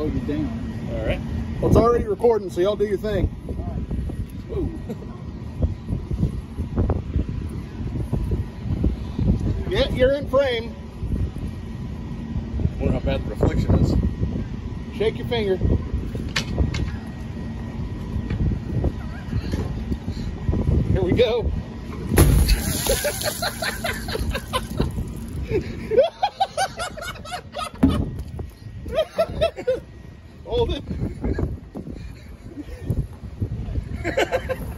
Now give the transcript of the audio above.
you down. All right. Well, it's already recording, so y'all do your thing. All right. Whoa. Yeah, you're in frame. I wonder how bad the reflection is. Shake your finger. Here we go. Hold it.